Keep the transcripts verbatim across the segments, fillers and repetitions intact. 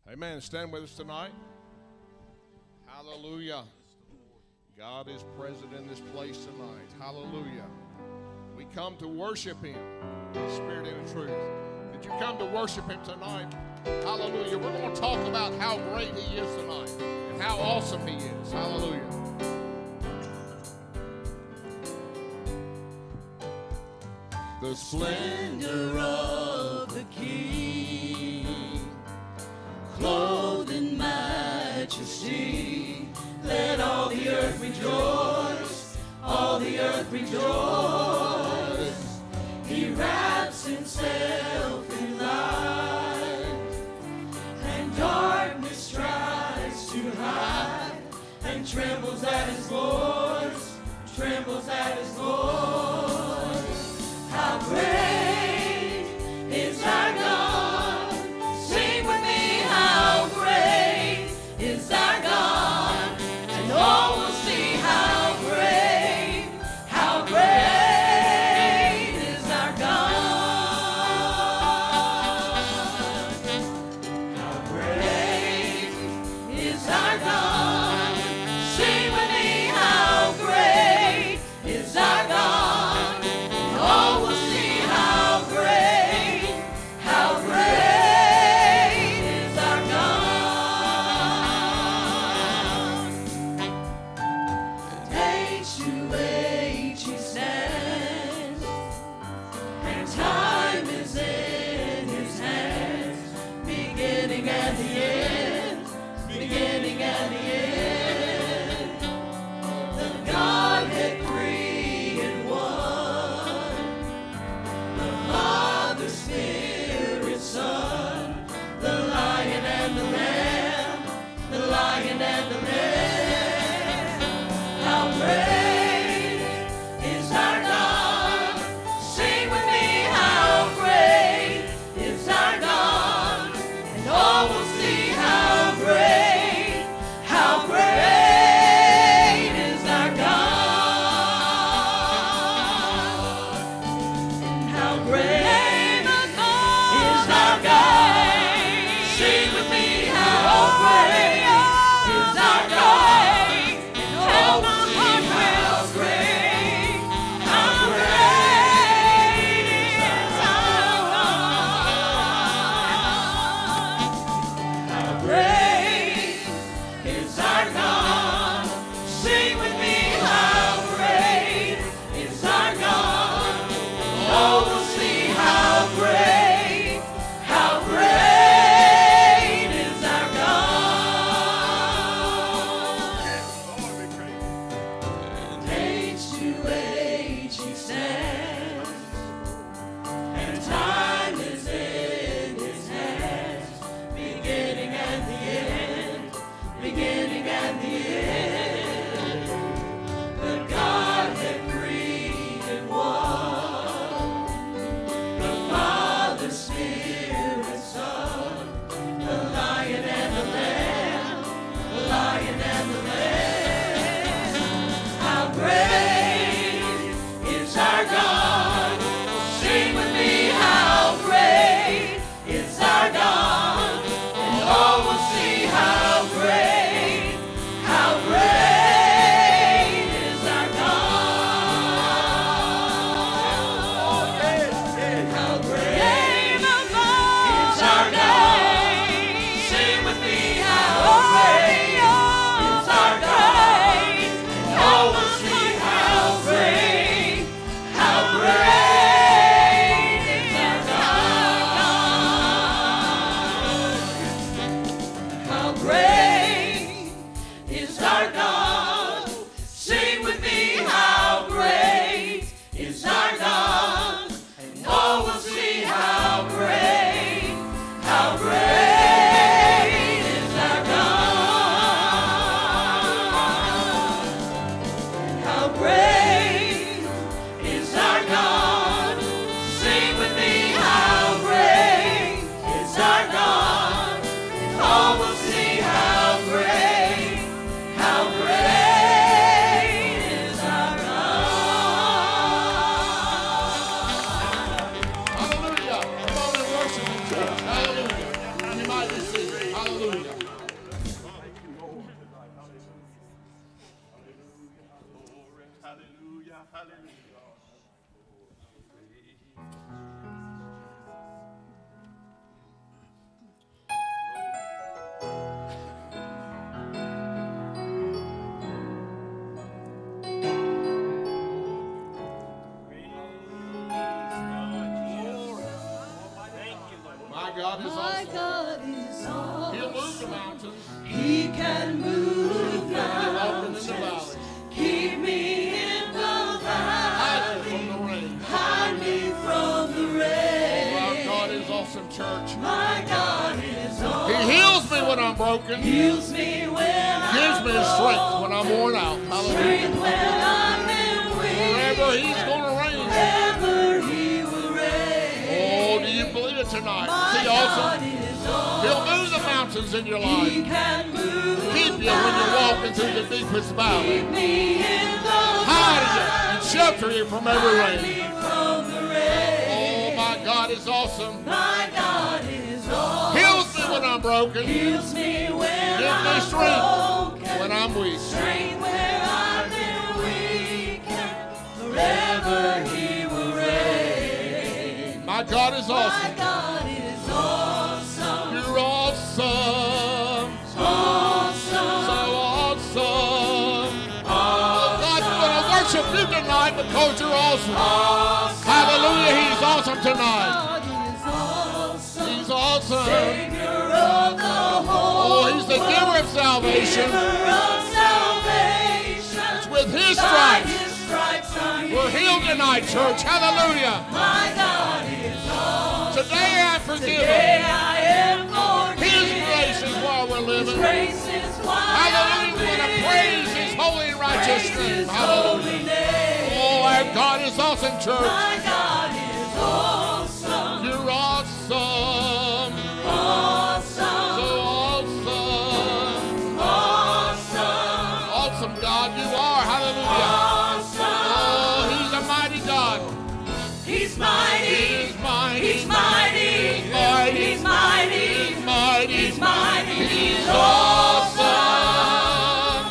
Amen. Stand with us tonight. Hallelujah. God is present in this place tonight. Hallelujah. We come to worship Him in spirit and in truth. Did you come to worship Him tonight? Hallelujah. We're going to talk about how great He is tonight and how awesome He is. Hallelujah. The splendor of the King, clothed in majesty, let all the earth rejoice, all the earth rejoice. He wraps Himself in light, and darkness tries to hide, and trembles at His voice, trembles at His voice. How great is our God? Sing with me, how great is our God? And all will see how great, how great is our God. How great is our God? Sing with me, how great is our God? All will see how great, how great is our God. Age to age He stands, and time is in His hands, beginning and the end, beginning and the end. The Godhead three in one, the Father, Spirit, Son, the Lion and the Lamb, the Lion and the Lamb. How great is our God? Sing with me, how great is our God? And all will see how great, how great is our God. How great is our God? Sing with me, how great is our God? And all will see how great, how great is our God. How great is our God? Sing with me, how great is our God? All will see how great, how great is our God. Age to age He stands, and time is in His hands, beginning and the end, beginning and the end. The Godhead three in one, the Father, Spirit, Son, the Lion and the Lamb, the Lion and the Lamb. How great is our God? Sing with me, how great is our God? And all will see how great, how great is our God. How great is our God? Sing with me, how great is our God? And all will see how great, how great is our God. How great is our God? Sing with me, how great is our God? And all will see how great, how great is our God. How great is our God? Sing with me, how great is our God? And all will see how great, how great is our God. Hallelujah. Come on and worship Him, church. Hallelujah. You might receive it. Hallelujah. My God is awesome. He'll move the mountains. He can move mountains. mountains. Keep me in the Hide me valley. from the rain. Hide me from the rain. Oh, our God is awesome, church. My God is awesome. He heals me when I'm broken. Heals me when Gives I'm me strength when I'm worn out. Hallelujah. strength when I'm in Wherever weak. He's going to reign. Wherever He will reign. Oh, do you believe it tonight? My See, God awesome. is awesome. He'll move the mountains in your He life. can move Keep you when you're walking through the deepest valley. Keep me in the Hide you and shelter you from every Hide rain. me from the rain. Oh, my God is awesome. My God is awesome. Heals me when I'm broken. Heals me when Gives me I'm strength broken. when I'm weak. Strength where I've been weak. Forever He will reign. My God is My awesome. God is awesome. You're awesome. Awesome. So awesome. Oh, God, we're going to worship you tonight because you're awesome. Awesome. Hallelujah. He's awesome tonight. God is awesome. He's awesome. Savior of the whole Oh, He's the giver of salvation. Giver of salvation. It's with His By stripes. His stripes I'm We're healed tonight, church. Hallelujah. My God is awesome. Today I'm forgiven. Today I am forgiven. His grace is why we're His living. grace is why Hallelujah. I'm We're going to praise His holy and righteous Praise name. His Hallelujah. holy name. Oh, our God is awesome, church. My God is awesome. You're awesome. Awesome. So awesome. Awesome. Awesome God you are. Hallelujah. Awesome. Oh, He's a mighty God. He's mighty. He's mighty. He's mighty. He's mighty. He's mighty. He's mighty. He's mighty. He's awesome.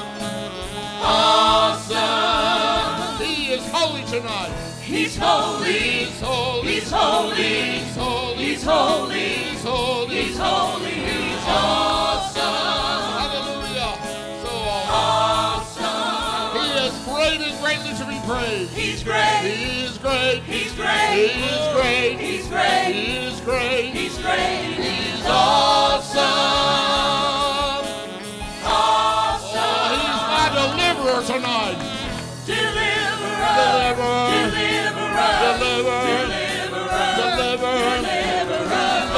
Awesome. He is holy tonight. He's holy. He's holy. He's holy. He's holy. He's holy. He's holy. He's holy. He's awesome. Hallelujah. So awesome. awesome. He is great and greatly to be praised. He's great. He is great. He's great. He is great. He's great. He is great. He's great. He's awesome. Awesome. Oh, He's my deliverer tonight. Deliverer. Deliverer. Deliverer. Deliverer. Deliverer. Deliverer. Deliverer. He's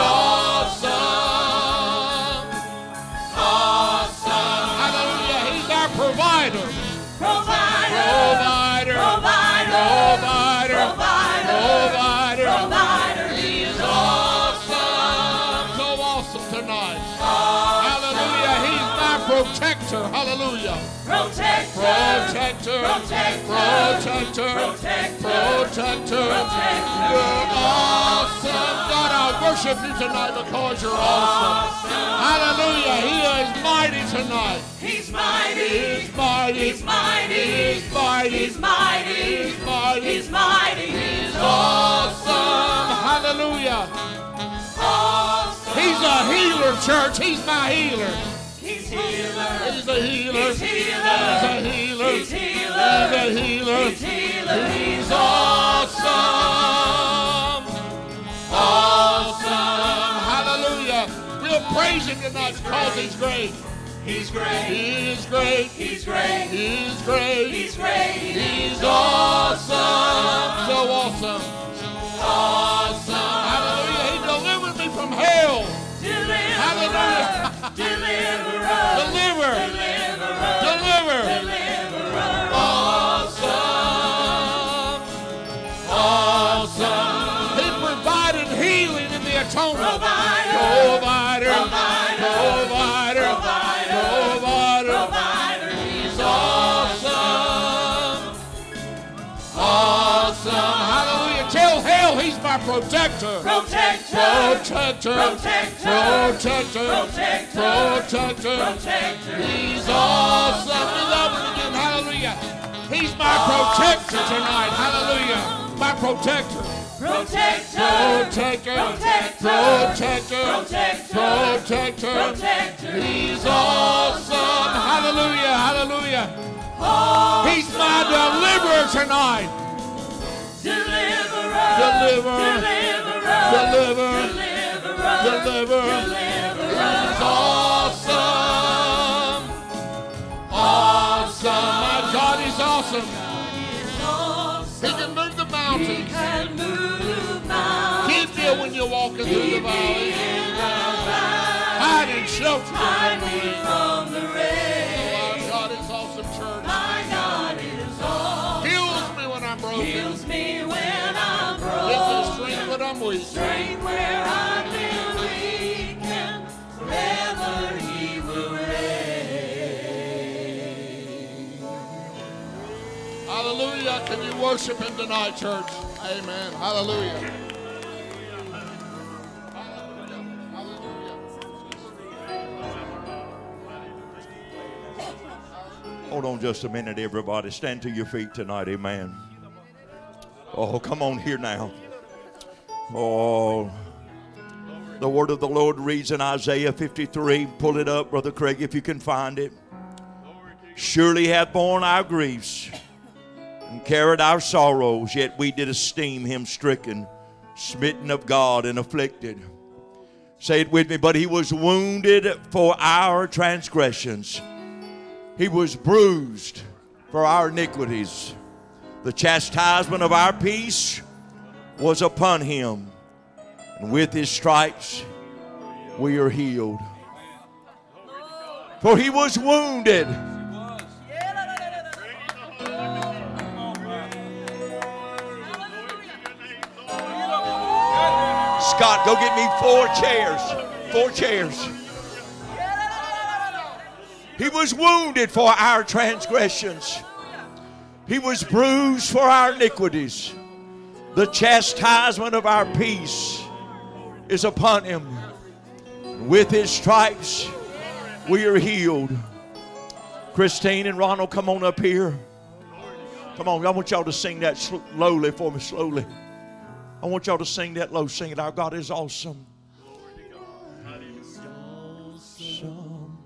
awesome. Awesome. Hallelujah. He's our provider. Provider. Provider. Provider. Provider. Provider. Provider. Provider. He's awesome. So awesome tonight. Hallelujah. He's my protector. Hallelujah. Protector. Protector. Protector. Protector. Protector. Protector. Protector. You're awesome. God, I worship you tonight because you're awesome. Hallelujah. He is mighty tonight. He's mighty. He's mighty. He's mighty. He's mighty. He's mighty. He's mighty. He's mighty. He's awesome. Hallelujah. Awesome. He's a healer, church. He's my healer. He's healer. He's a healer. He's healer. He's a healer. He's healer. He's a healer. He's healer. He's awesome. Awesome. Hallelujah. We'll praise Him tonight because He's great. He's great. He is great. He's great. He's great. He's great. He's awesome. So awesome. Awesome. Hallelujah. He delivered me from hell. Deliverer. Hallelujah. Deliverer. Deliver. Deliverer. Deliver. Deliverer. Awesome. Awesome. He provided healing in the atonement. Provider. Provider. Provider. Provider. Provider. Provider. Provider. He's awesome. Awesome. Hallelujah. Tell hell He's my protector. Protector. Protector. Protector. Protector. Protector. Protector. Protector. He's awesome. We love Him again. Hallelujah. He's my protector tonight. Hallelujah. My protector. Protector, Protector. Protector, Protector. Protector, Protector. Protector. He's awesome. Hallelujah. Hallelujah. Awesome. He's my deliverer tonight. Deliverer, Deliverer. Deliverer, Deliverer. Deliverer, Deliverer. He's awesome. Awesome. My God is awesome. He can move the mountains. He can move mountains. Keep still when you're walking through the valley. Hide and shelter Hide me from the My rain. God is awesome, church. My God is awesome. Heals me when I'm broken. Heals me when I'm Gives me broken. strength when I'm weak. Strength where I've been weak, and forever He will reign. Hallelujah. Can you worship Him tonight, church? Amen. Hallelujah. Hold on just a minute, everybody. Stand to your feet tonight. Amen. Oh, come on here now. Oh, the word of the Lord reads in Isaiah fifty-three. Pull it up, Brother Craig, if you can find it. Surely He hath borne our griefs and carried our sorrows, yet we did esteem Him stricken, smitten of God, and afflicted. Say it with me. But He was wounded for our transgressions. He was bruised for our iniquities. The chastisement of our peace was upon Him, and with His stripes we are healed. For He was wounded. Scott, go get me four chairs. Four chairs. He was wounded for our transgressions. He was bruised for our iniquities. The chastisement of our peace is upon Him. With His stripes we are healed. Christine and Ronald, come on up here. Come on, I want y'all to sing that slowly for me, slowly. I want y'all to sing that low. Sing it. Our God is awesome. Awesome.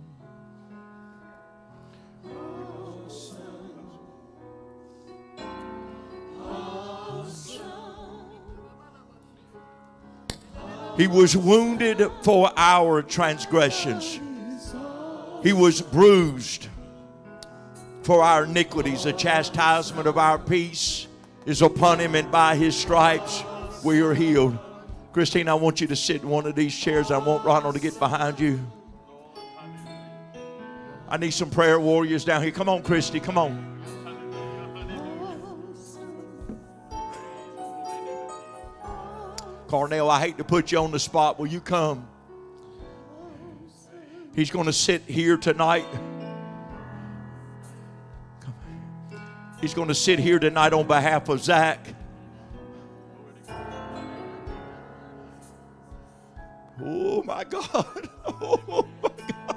He was wounded for our transgressions. He was bruised for our iniquities. The chastisement of our peace is upon Him, and by His stripes we are healed. Christine, I want you to sit in one of these chairs. I want Ronald to get behind you. I need some prayer warriors down here. Come on, Christy, come on. Carnell, I hate to put you on the spot. Will you come? He's going to sit here tonight. He's going to sit here tonight on behalf of Zach. Oh, my God. Oh, my God.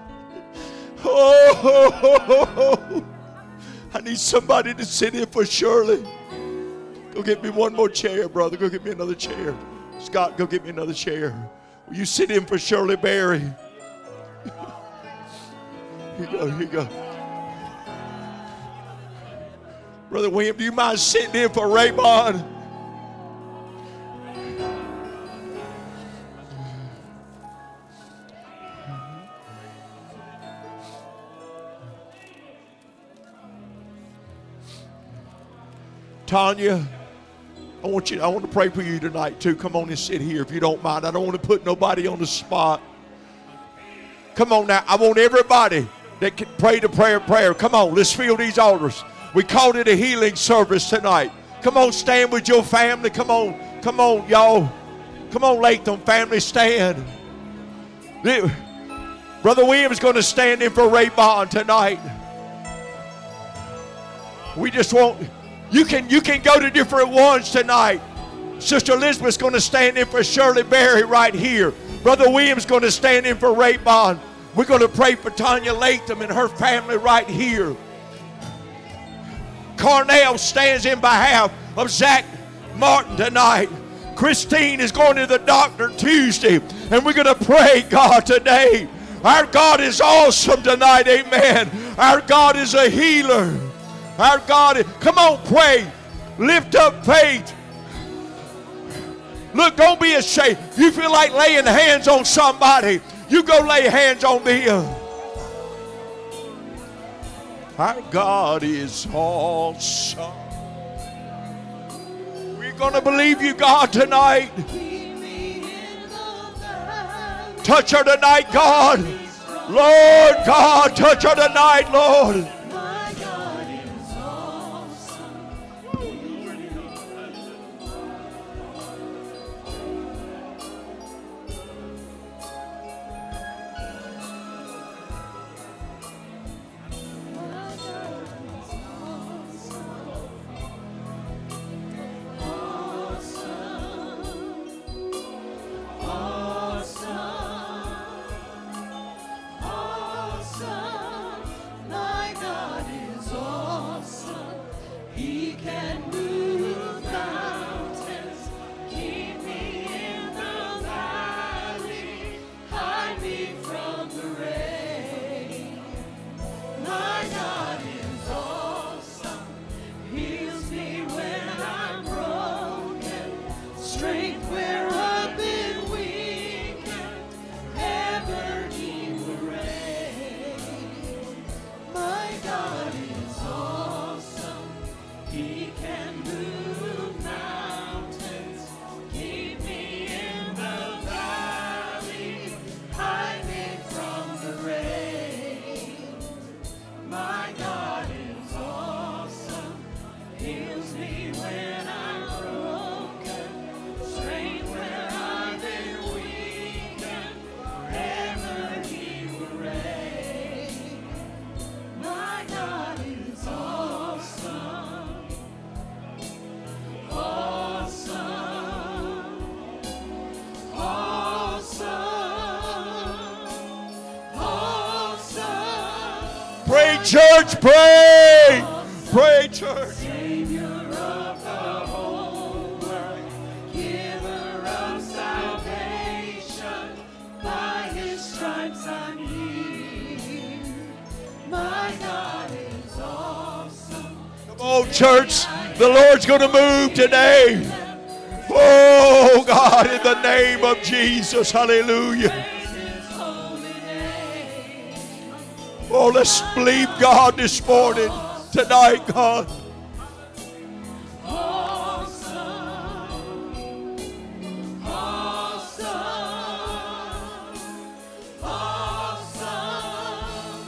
Oh, I need somebody to sit in for Shirley. Go get me one more chair, brother. Go get me another chair. Scott, go get me another chair. Will you sit in for Shirley Berry? Here you go, here you go. Brother William, do you mind sitting in for Raymond? Tanya, I want you. I want to pray for you tonight too. Come on and sit here if you don't mind. I don't want to put nobody on the spot. Come on now. I want everybody that can pray the prayer prayer. Come on, let's fill these altars. We called it a healing service tonight. Come on, stand with your family. Come on, come on, y'all. Come on, Latham family, stand. Brother William's going to stand in for Ray Bond tonight. We just want. You can, you can go to different ones tonight. Sister Elizabeth's going to stand in for Shirley Berry right here. Brother William's going to stand in for Ray Bond. We're going to pray for Tanya Latham and her family right here. Cornell stands in behalf of Zach Martin tonight. Christine is going to the doctor Tuesday, and we're going to pray, God, today. Our God is awesome tonight, amen. Our God is a healer. Our God is, come on, pray. Lift up faith. Look, don't be ashamed. You feel like laying hands on somebody, you go lay hands on them. Our God is awesome. We're going to believe you, God, tonight. Touch her tonight, God. Lord God, touch her tonight, Lord. Church, pray. Pray, church. Savior of the whole world, giver of salvation, by his stripes I'm healed. My God is awesome. Come on, church. The Lord's going to move today. Oh, God, in the name of Jesus. Hallelujah. Oh, let's believe God this morning, tonight, God. Awesome, awesome, awesome.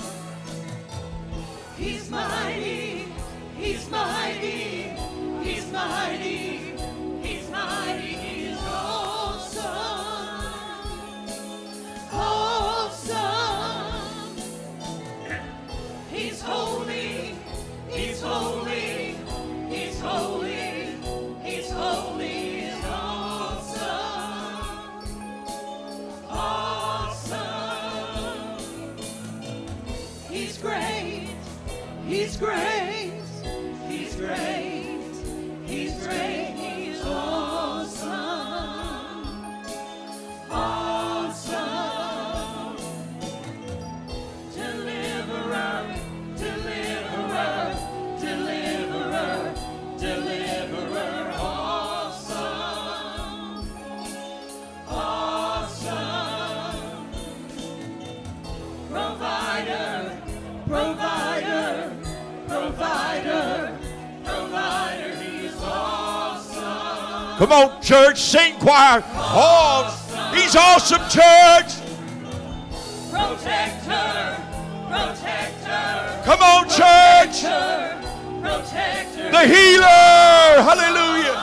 He's mighty, he's mighty, he's mighty, he's mighty, he's awesome, awesome. He's holy, he's holy, he's holy, he's holy, he's awesome, awesome. He's great, he's great, he's great, he's great, he's awesome, awesome. Deliverer, Deliverer, deliverer, deliverer, awesome, awesome. Provider, provider, provider, provider, he's awesome. Come on, church, sing choir. Oh, he's awesome, church. Protector, protector. Come on, church. Protector, protector. The healer. Hallelujah.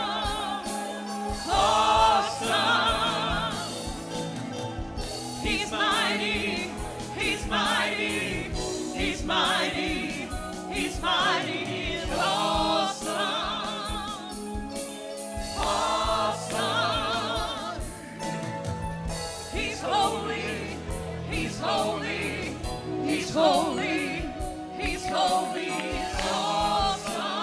Awesome. He's mighty. He's mighty. He's mighty. He's mighty. He's awesome. Awesome. He's holy. He's holy. He's holy. He's holy. He's awesome.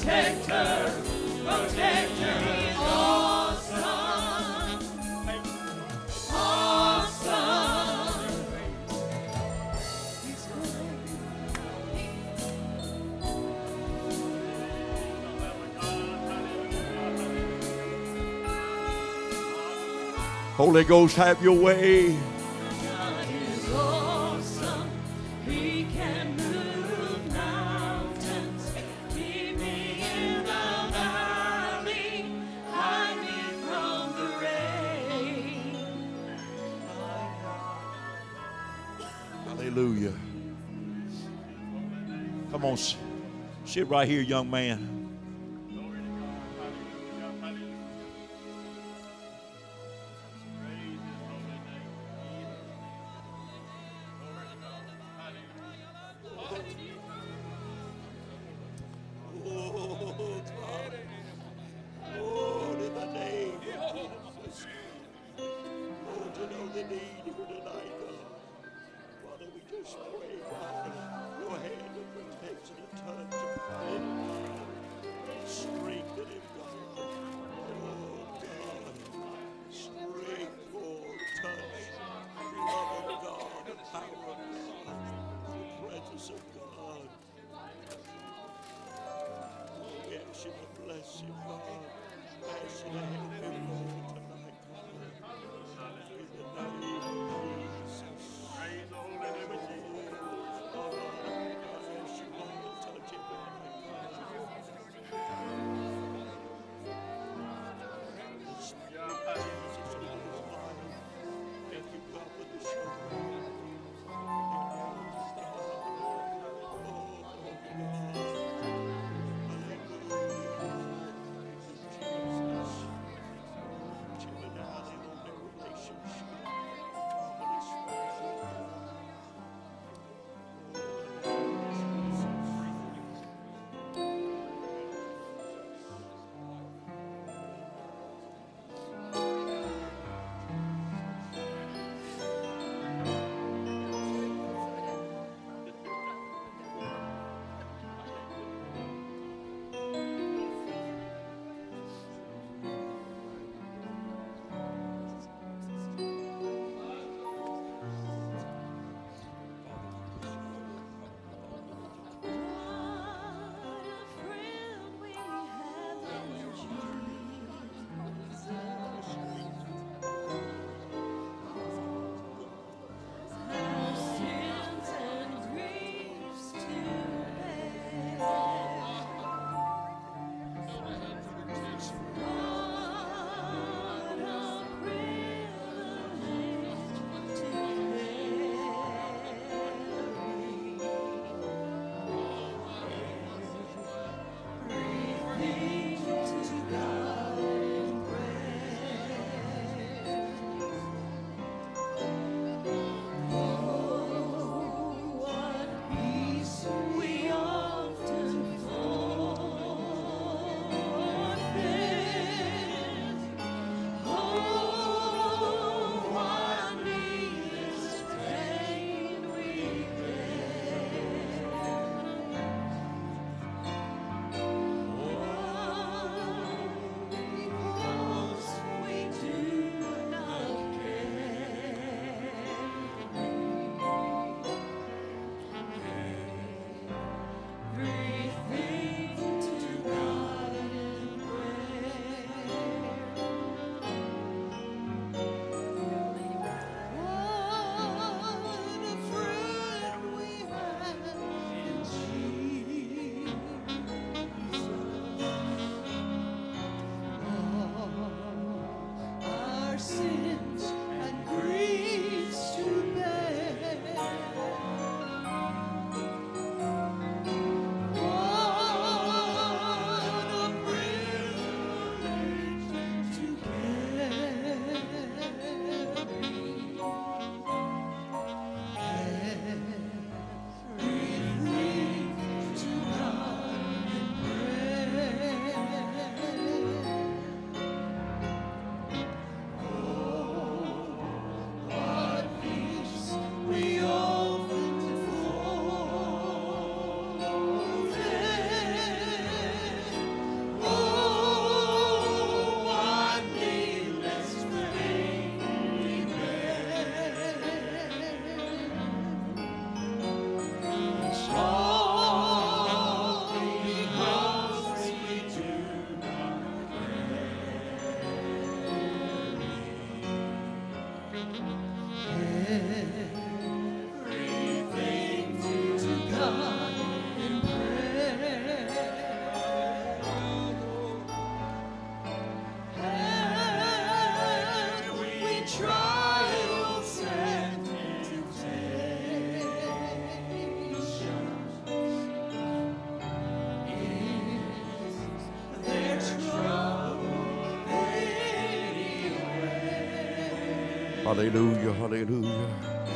protector, protector is awesome, awesome. He's Holy Ghost, have your way. God is awesome. He can move mountains. Keep me in the valley. Hide me from the rain. Hallelujah. Come on, s- sit right here, young man. Lord, in the name of Jesus. Lord, you know the need here tonight, God. Father, we just pray, God, your hand of protection and touch upon him, God. Strengthen him, God. Oh, God. Strength, Lord, touch. Love of God, the power of God, the presence of God. We ask you to bless him, God. Ask you to help him, Lord, tonight, God. In the name of Jesus. Praise the holy name of Jesus. Oh, I ask you, Lord, to touch him tonight, God. The Spirit of Jesus over his life. Thank you, God, for the show. Hallelujah, hallelujah.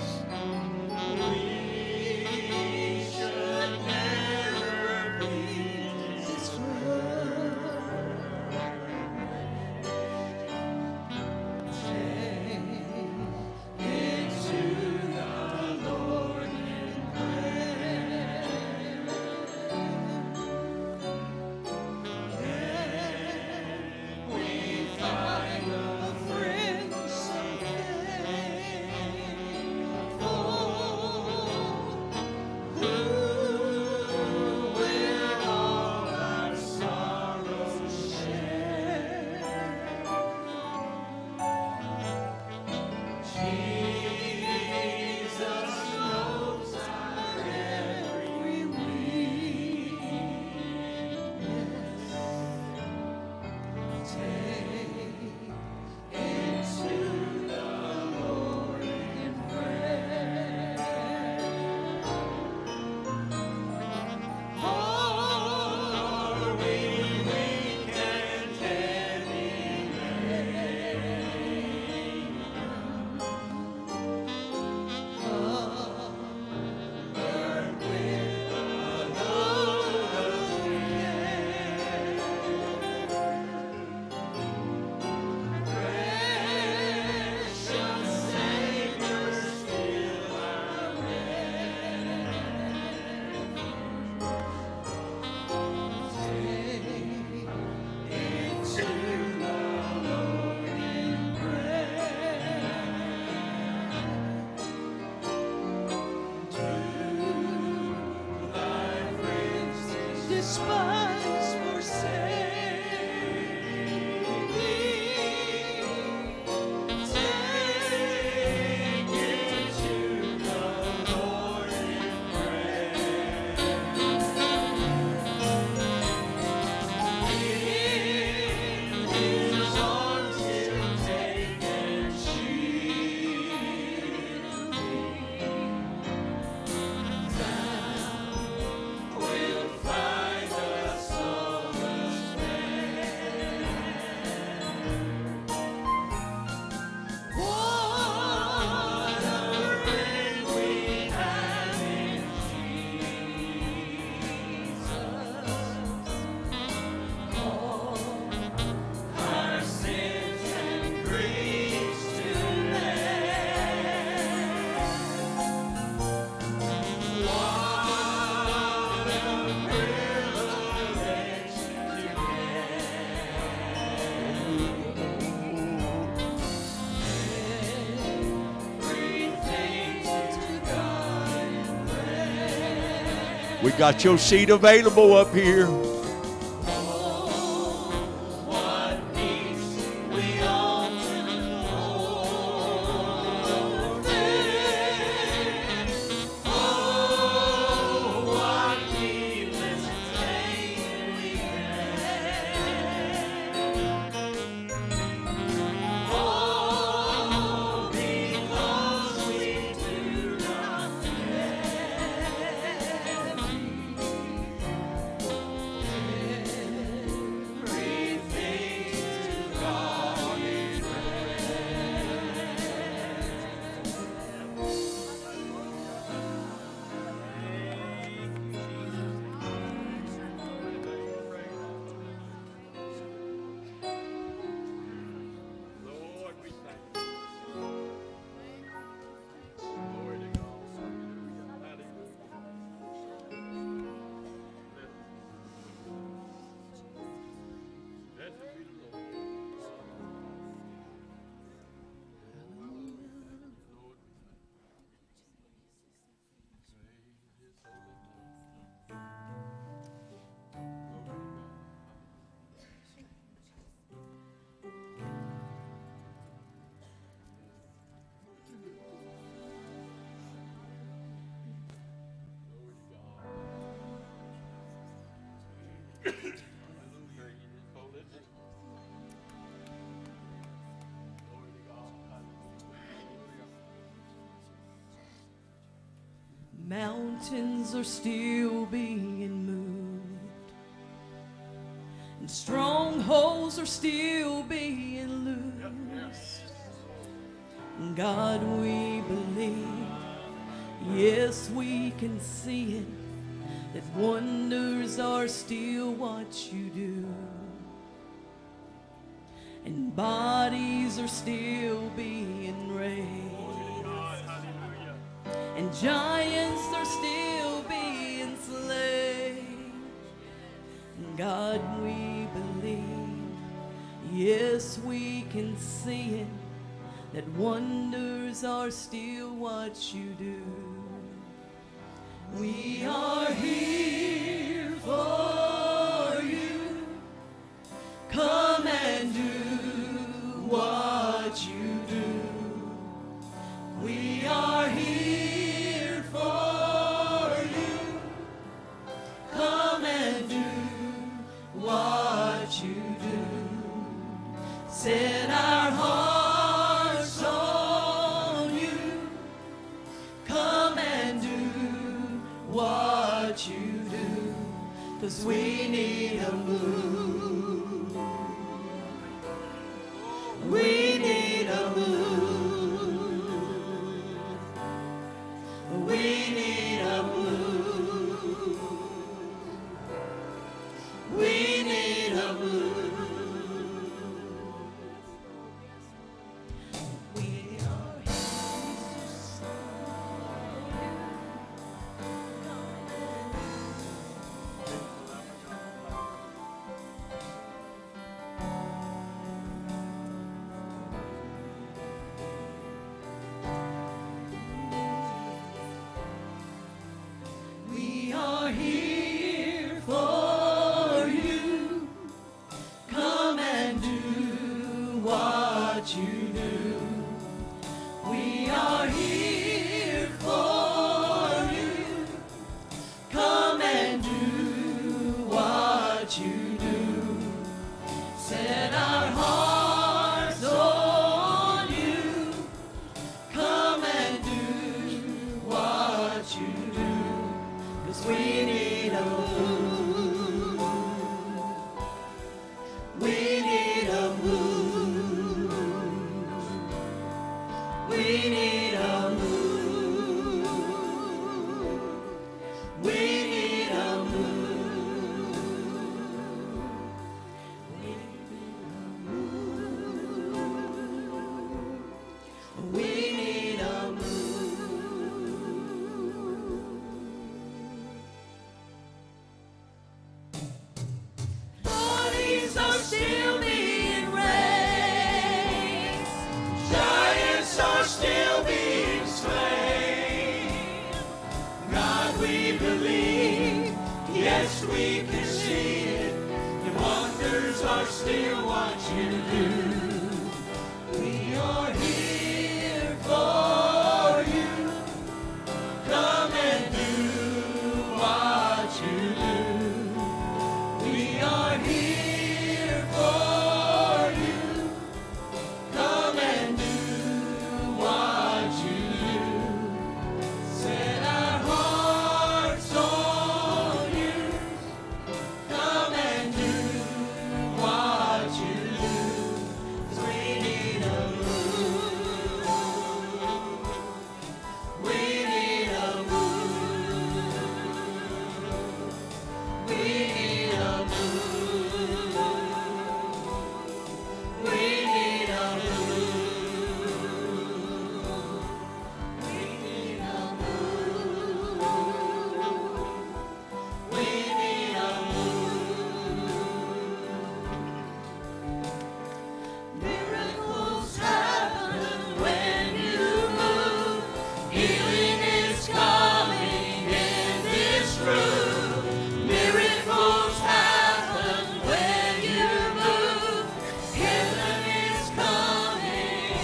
We got your seat available up here. Mountains are still being moved, and strongholds are still being loosed. God, we believe. Yes, we can see it, that wonders are still what you do. And bodies are still being raised. And giants are still being slain. God, we believe. Yes, we can see it, that wonders are still what you do. We are here for you. Come and do what you do. We are here for you. Come and do what you do. Set our hearts on you. Come and do what you do, 'cause we need a move. We need a move. We need a move. We need a move. We are We are here for you. Come and do what you do. We are here for you. Come and do what you do. Set our hearts on you. Come and do what you do. 'Cause we need a move. We need a move. We need a move. We need a move. We need a move. We need a move. Bodies are still being raised. Giants are still being slain. God, we believe. Yes, we can see it. The wonders are still what you do. We are here for you. Come and do what you do. We are here for you. Come and do what you do. Set our hearts on you. Come and do what you do. 'Cause we need a move. We need a move. We need a move. We need a move. We need a move. We need a move. Miracles happen when you move. Healing is coming in this room. Miracles happen when you move. Heaven is coming.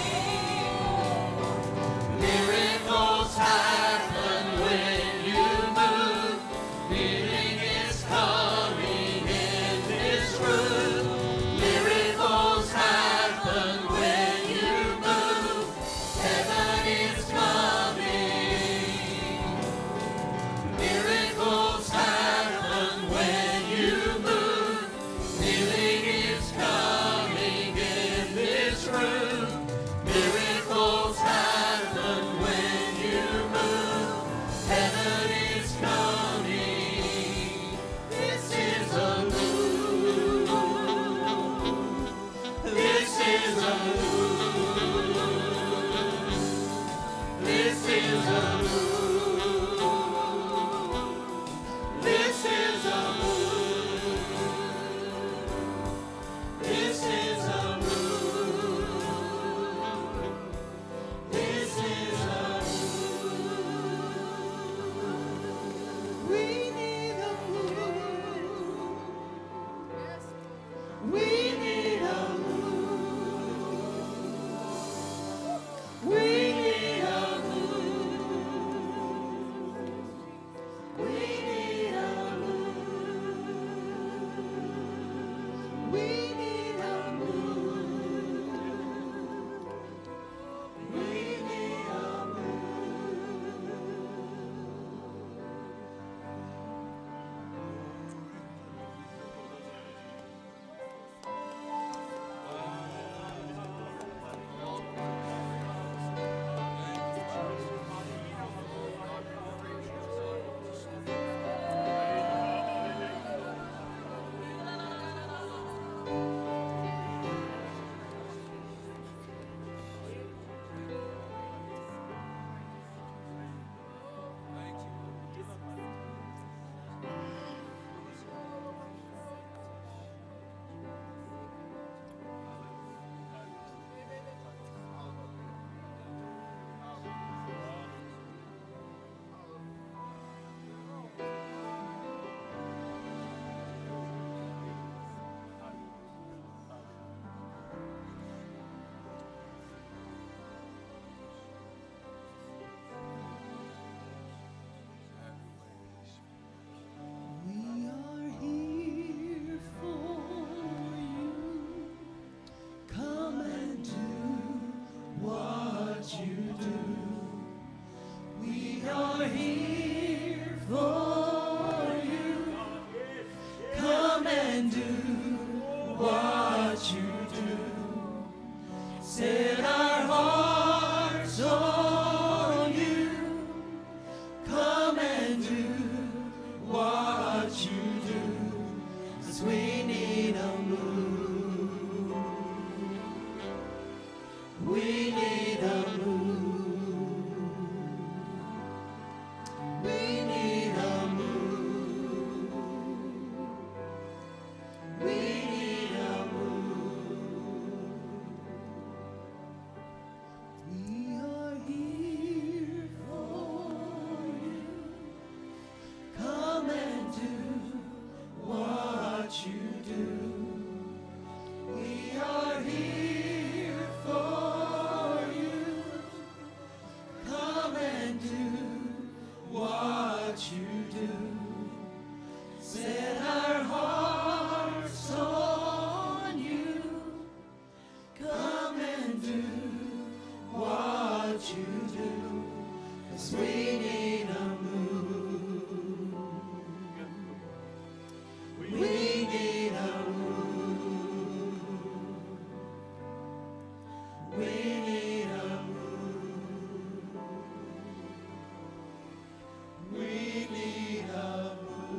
Miracles happen when you move. Healing is coming in this room. Miracles happen when you move. Heaven is coming. we need a move. We need a move. We need a move. We need a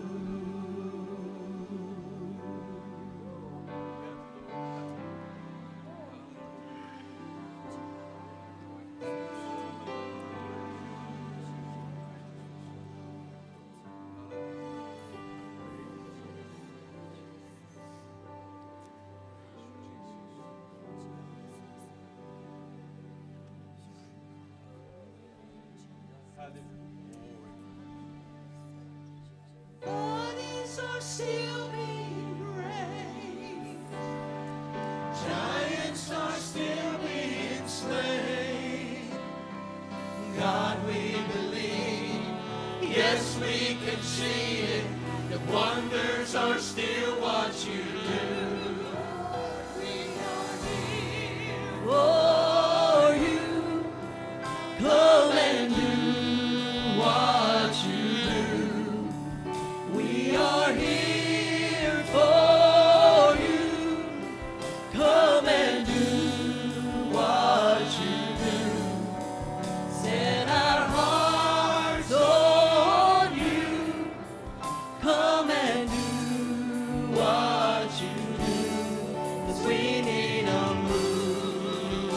bodies are still being raised. Giants are still being slain. God, we believe. Yes, we can see it. The wonders are still what you do. We are here for you. Come and do what you do. We are here for you. Come and do what you do. Set our hearts on you. Come and do what you do. 'Cause we need a move.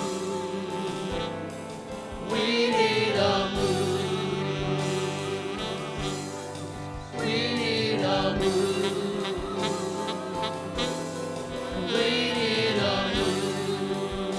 We need a move. We need a move. We need a move.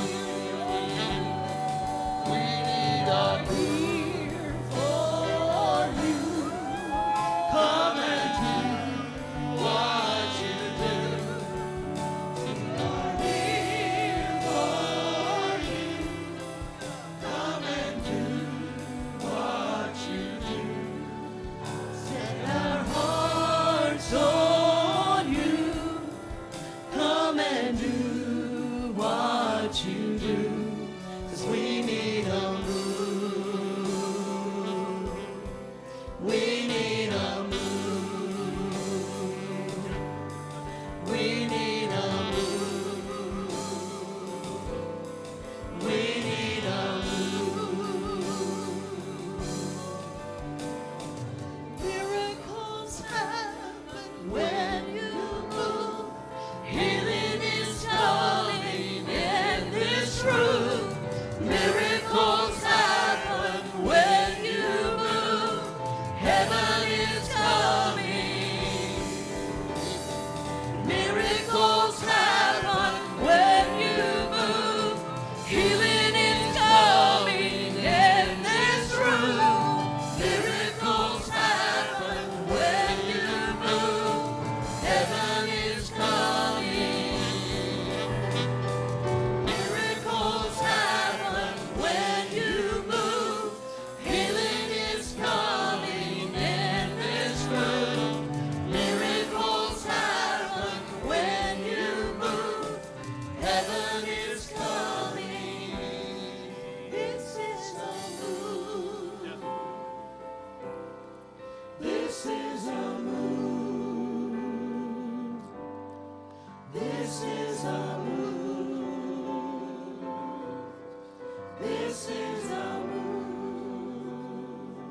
We need a move for you. Come and do what you do. We are here for you. Come and do what you do. Set our hearts on you. Come and do what you do. 'Cause we need a move. We need a move. We need a move. We need a move. Miracles happen when you move. Healing is coming in this room. Miracles happen when you move. Heaven is coming. Miracles happen when you move. Healing is coming in this room. Miracles happen when you move. Heaven is coming. Miracles happen when you move. Healing is coming in this room. Miracles happen when you move. Heaven is coming. This is a move. This is a move. This is a move. This is a move.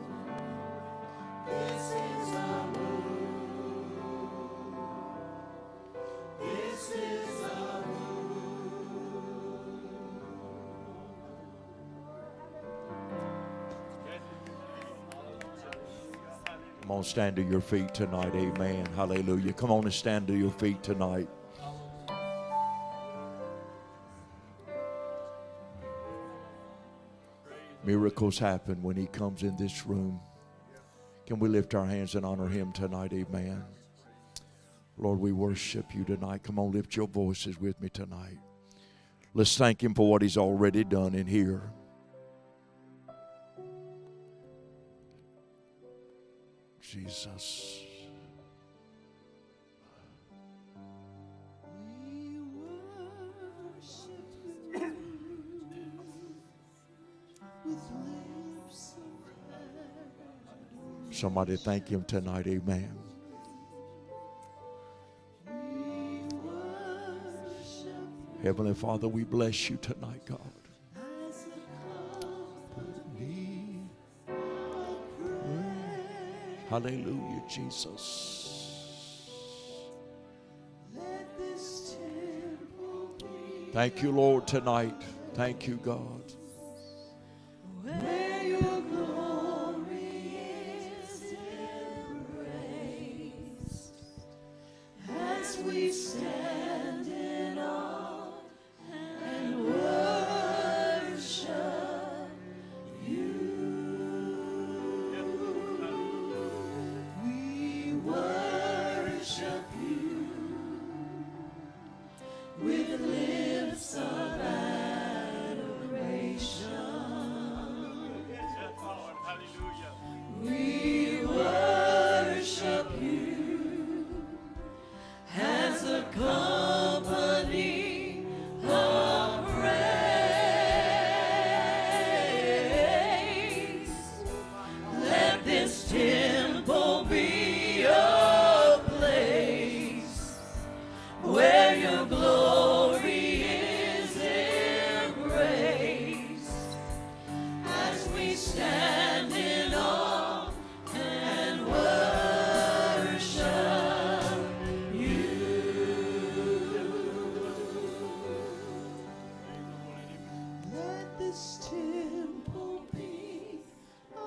This is a move. This is a Come on, stand to your feet tonight. Amen. Hallelujah. Come on and stand to your feet tonight. Miracles happen when He comes in this room. Can we lift our hands and honor Him tonight? Amen. Lord, we worship You tonight. Come on, lift your voices with me tonight. Let's thank Him for what He's already done in here. Jesus. We worship You with lips of praise. Somebody thank him tonight. Amen. Heavenly Father, we bless you tonight, God. Hallelujah, Jesus. Thank you, Lord, tonight. Thank you, God. Where your glory is embraced, as we stand in awe and worship you. We worship you with lips of adoration. We worship you as a company of praise. Let this temple be a place where your glory is embraced, as we stand in awe and worship you. Let this temple be a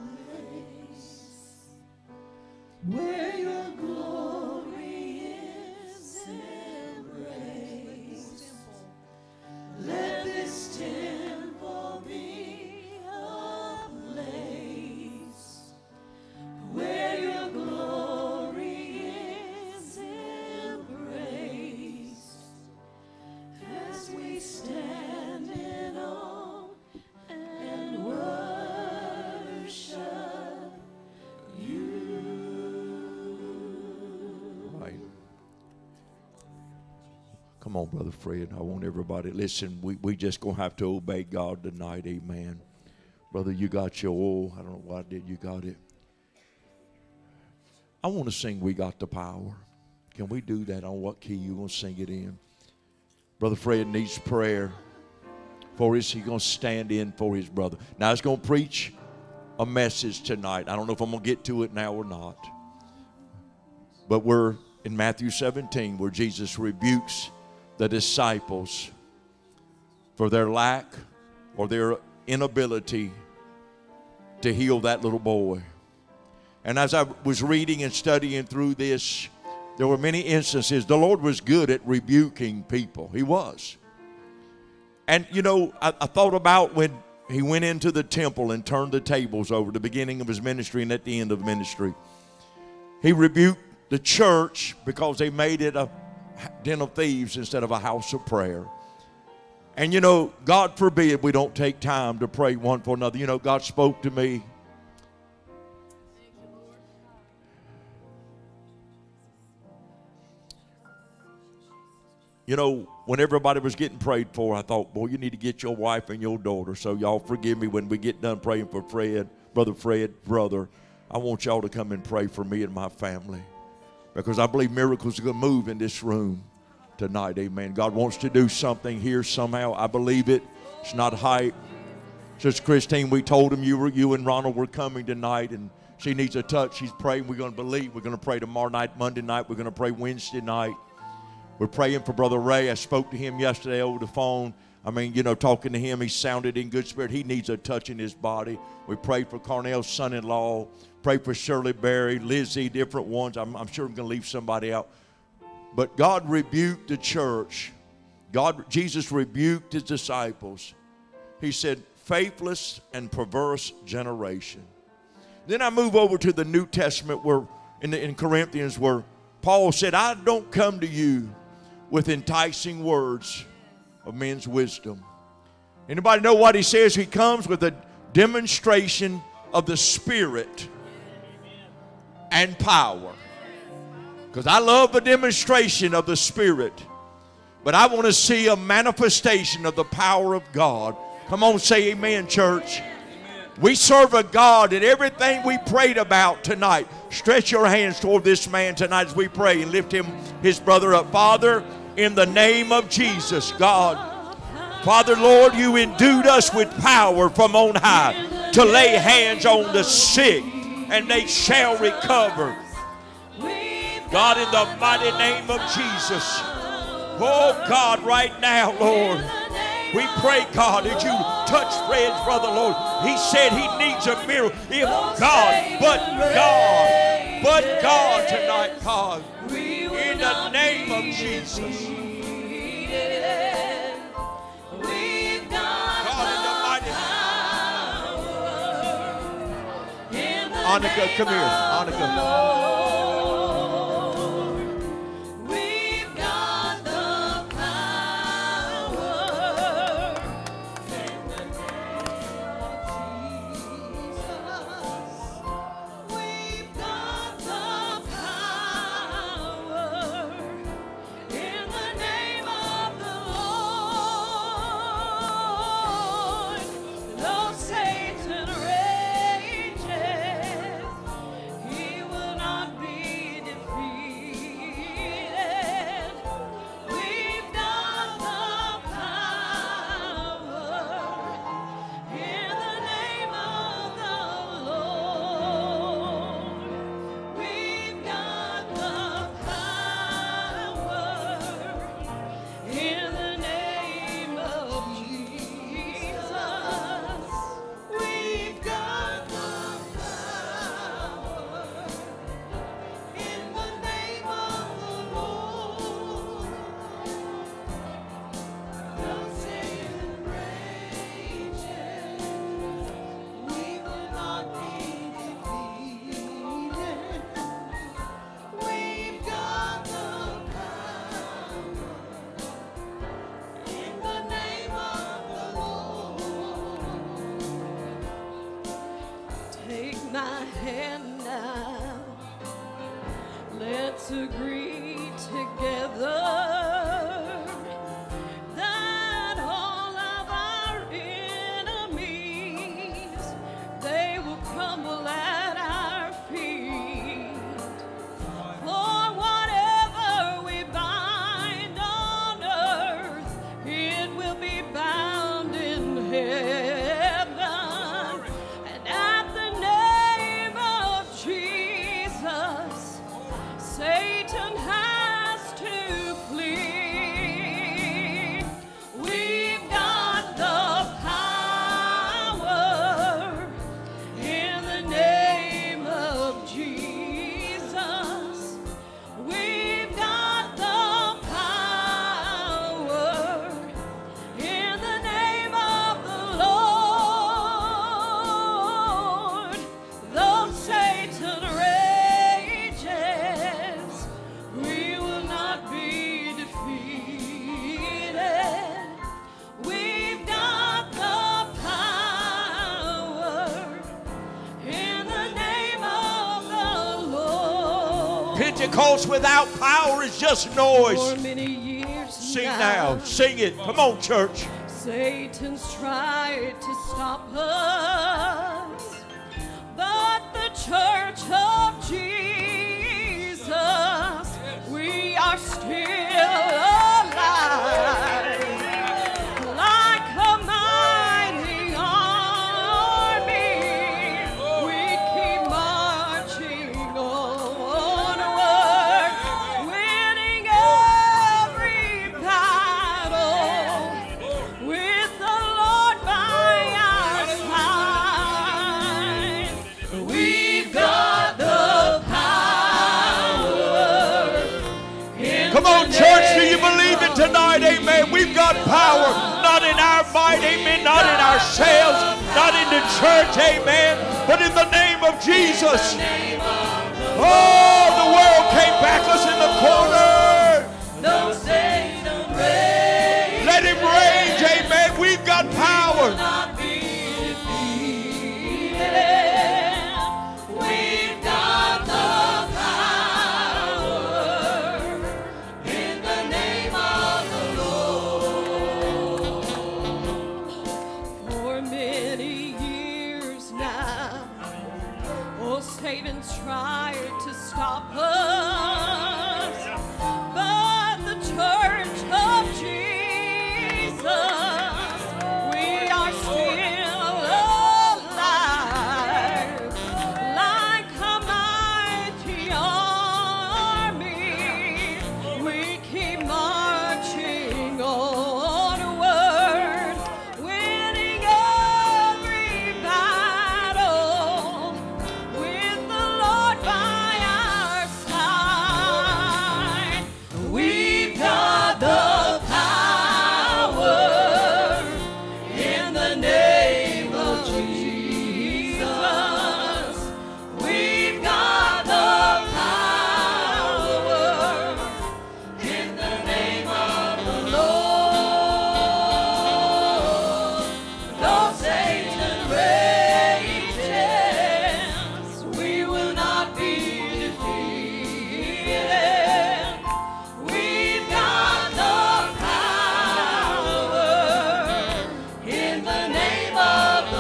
place where your glory is embraced. Let this temple be a place where your glory is embraced, as we stand in awe and worship you. Right. Come on, Brother Fred. I want everybody, listen, we, we just going to have to obey God tonight. Amen. Brother, you got your oil. I don't know why I did. You got it. I want to sing We Got the Power. Can we do that? On what key you going to sing it in? Brother Fred needs prayer for us. He's going to stand in for his brother. Now, he's going to preach a message tonight. I don't know if I'm going to get to it now or not. But we're in Matthew seventeen, where Jesus rebukes the disciples for their lack or their inability to heal that little boy. And as I was reading and studying through this, there were many instances. The Lord was good at rebuking people. He was. And, you know, I, I thought about when he went into the temple and turned the tables over, the beginning of his ministry and at the end of ministry. He rebuked the church because they made it a den of thieves instead of a house of prayer. And, you know, God forbid we don't take time to pray one for another. You know, God spoke to me. You know, when everybody was getting prayed for, I thought, boy, you need to get your wife and your daughter. So y'all forgive me when we get done praying for Fred, Brother Fred, brother. I want y'all to come and pray for me and my family, because I believe miracles are going to move in this room tonight. Amen. God wants to do something here somehow. I believe it. It's not hype. Sister Christine, we told him you were you and Ronald were coming tonight, and she needs a touch. She's praying. We're going to believe. We're going to pray tomorrow night, Monday night. We're going to pray Wednesday night. We're praying for Brother Ray. I spoke to him yesterday over the phone. I mean, you know, talking to him, he sounded in good spirit. He needs a touch in his body. We prayed for Carnell's son-in-law. Pray for Shirley Berry, Lizzie, different ones. I'm, I'm sure I'm going to leave somebody out. But God rebuked the church. God, Jesus rebuked his disciples. He said, faithless and perverse generation. Then I move over to the New Testament where in, the, in Corinthians, where Paul said, I don't come to you with enticing words of men's wisdom. Anybody know what he says? He comes with a demonstration of the Spirit and power. Because I love the demonstration of the Spirit, but I want to see a manifestation of the power of God. Come on, say amen, church. We serve a God, and everything we prayed about tonight, stretch your hands toward this man tonight as we pray and lift him, his brother up. Father, in the name of Jesus, God, Father, Lord, you endued us with power from on high to lay hands on the sick, and they shall recover. God, in the mighty name of Jesus. Oh, God, right now, Lord, we pray, God, that you touch Fred's brother, Lord. He said he needs a miracle. If God, but God, but God tonight, God, in the name of Jesus. God, in the mighty name. Annika, come here. Annika. Agree together that all of our enemies, they will crumble at our feet. For whatever we bind on earth, it will be bound in heaven. And at the name of Jesus, Satan has to flee. We've got the power in the name of Jesus. We've got the power in the name of the Lord. Though Satan rages, we will not be defeated. We've got the power in the name of the Lord. Pentecost without power is just noise. For many years Sing now. Sing it. Come on, church. Satan's tried to stop us, but the church of Jesus, we are still alive. Like a mighty army, we keep marching onward, winning every battle with the Lord by our side. We've got the power in Come on, church. Do you believe it tonight? Amen. We've got power. Not in our might. Amen. Not in ourselves. Not in the church. Amen. But in the name of Jesus. Oh, the world can't back us in the corner. Though Satan rage, Let him rage. Amen. We've got power. not be defeated. We've got the power in the name of the Lord. For many years Oh, Satan tried to stop us, but the church of Jesus, we are still alive, like a mighty army. We keep marching onward, winning every battle with the Lord by our side. We've got the power in the name of Jesus. We've got the power in the name of the Lord. Though Satan rages, we will not be defeated. We've got the power in the name of the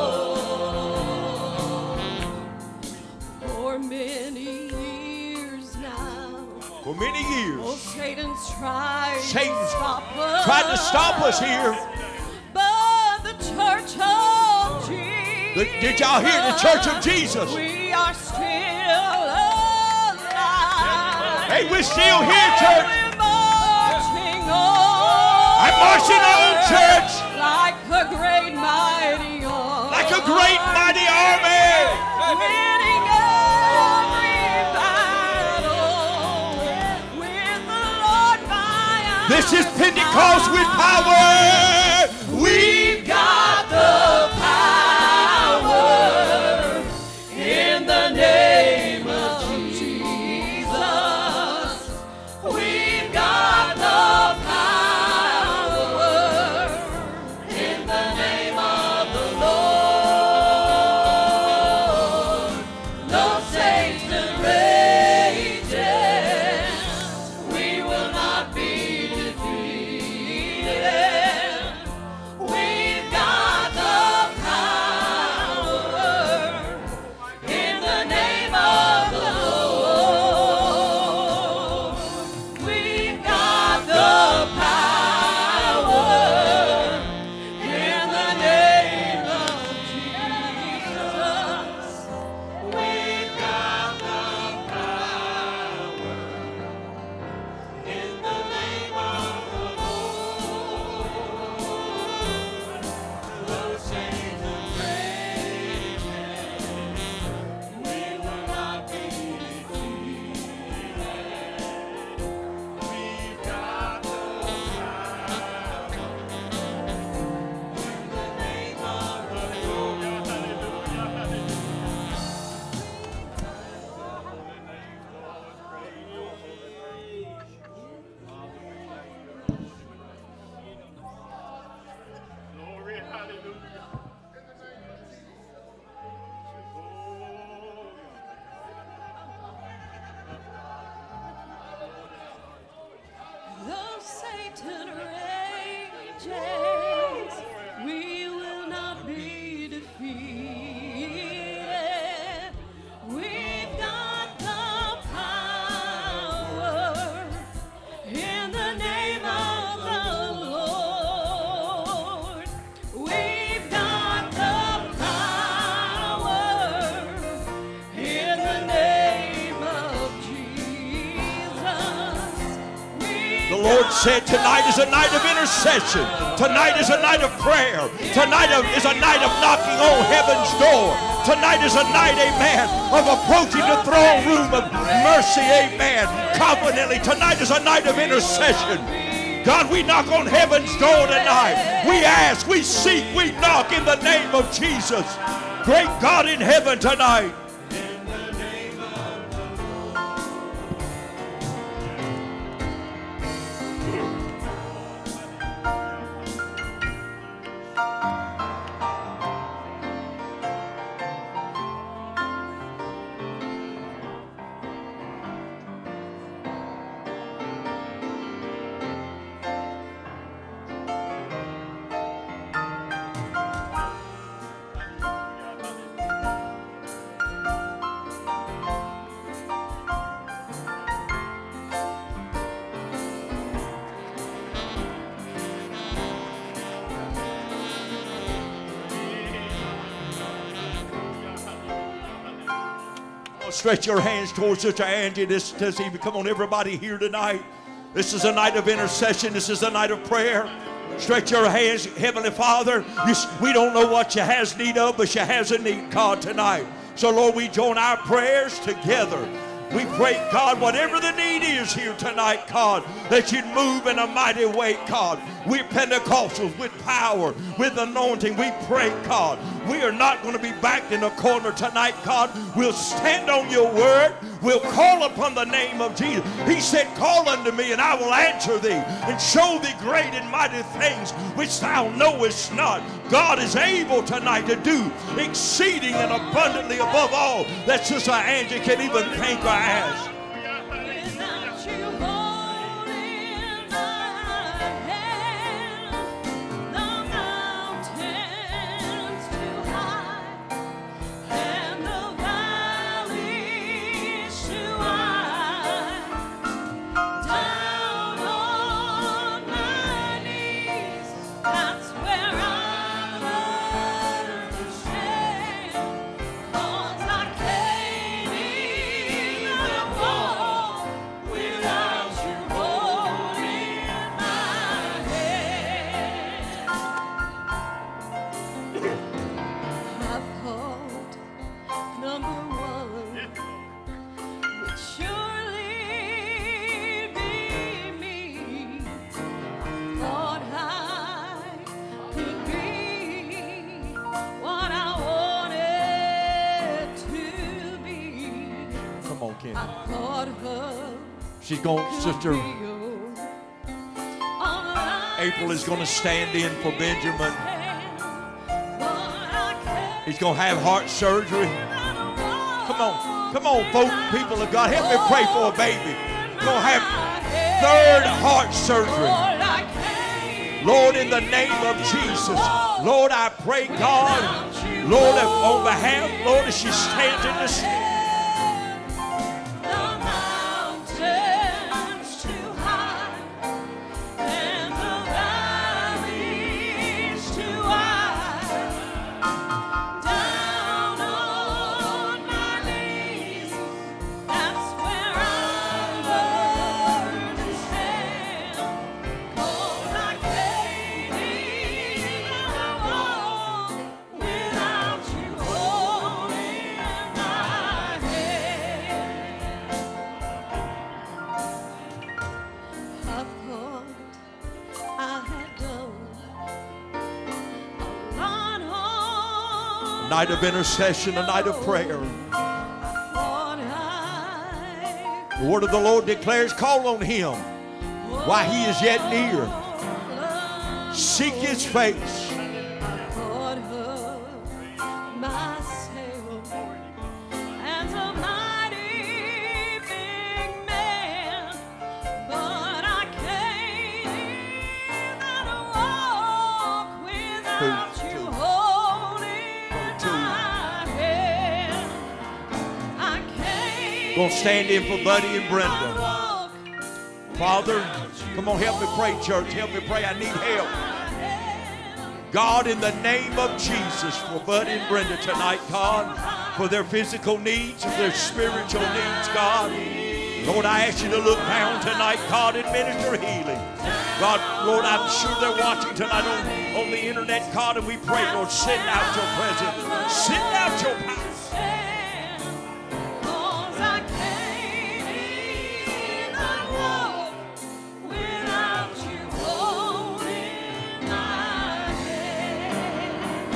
Lord. For many years now, For many oh, years, Satan's tried Satan to stop us. tried to stop us here. But the church of Jesus, The- did y'all hear the church of Jesus? We are still alive. Hey, we're still here, church. We're marching on. I'm marching on, church, Like a great mighty army. like a great mighty army. Winning every battle with the Lord by our This is Pentecost with power. We've got the power in the name of Jesus. We've got the power in the name of the Lord. Though Satan rages, we will not be defeated. We've got the power in the name of the Lord. We've got the power in the name of Jesus. We've got the power in the name of the Lord. Though Satan rages, we will not be defeated. We've got the power in the name of the Lord. Glory, hallelujah. Though Satan rages, we will not be defeated. We've got the power in the name of the Lord. We've got the power in the name of Jesus. The Lord said tonight is a night of intercession. Tonight is a night of prayer. Tonight of- is a night of knocking on heaven's door. Tonight is a night, amen, of approaching the throne room of mercy, amen, confidently. Tonight is a night of intercession. God, we knock on heaven's door tonight. We ask, we seek, we knock in the name of Jesus. Great God in heaven tonight. outstretch your hands towards Sister Angie this, this evening. Come on, everybody here tonight. This is a night of intercession. This is a night of prayer. Stretch your hands, Heavenly Father. You, we don't know what she has need of, but she has a need, God, tonight. So, Lord, we join our prayers together. We pray, God, whatever the need is here tonight, God, that you'd move in a mighty way, God. We're Pentecostals with power, with anointing. We pray, God. We are not going to be backed in a corner tonight, God. We'll stand on your word. We'll call upon the name of Jesus. He said, call unto me, and I will answer thee, and show thee great and mighty things which thou knowest not. God is able tonight to do exceeding and abundantly above all that Sister Angie can even think or ask. Without you holding my hand, the mountains too high and the valleys too wide. Down on my knees, that's where I learn to stand. 'Cause I can't even walk without you holding my hand. I've called number one would surely be me. Thought I could be what I wanted to be. Come on, Kenny. I thought her She's going, Sister real. All I April is going to stand in for Benjamin. but I can't He's going to have heart surgery. Come on. Come on, folk, people of God. Help me pray for a baby. He's going to have third heart surgery. Lord, I can't Lord, in the name of Jesus, Lord, I pray, God, Lord, on behalf, Lord, as she stands in this, the mountains too high and the valleys too wide. Down on my knees, that's where I learn to stand. 'Cause I can't even walk without you holding my hand. I thought I had done a lot on night of intercession, a night of prayer. what I The word of the Lord declares, call on him while he is yet near. Seek his face. thought of myself as a mighty big man, but I can't even walk without you holding my hand. I can't Gonna stand in for Buddy and Brenda. walk Father, come on, help me pray, church. Help me pray. I need help. God, in the name of Jesus, for Buddy and Brenda tonight, God, for their physical needs, for their spiritual needs, God. Lord, I ask you to look down tonight, God, and minister healing. God, Lord, I'm sure they're watching tonight on, on the internet, God, and we pray, Lord, send out your presence. Send out your power. Cause I can't even walk without you holding my hand.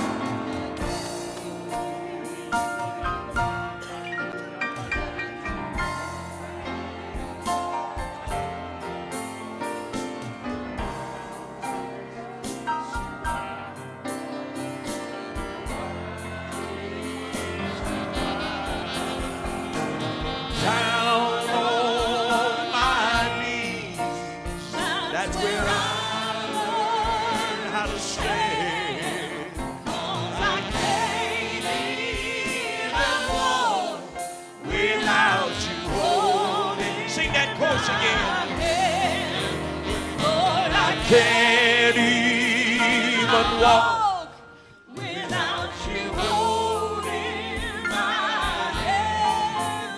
Down on my knees. That's where I learn how to stand. I can't even walk Without you holding. Sing that chorus again. my hand. Lord, I Can't even walk. walk without you holding my hand.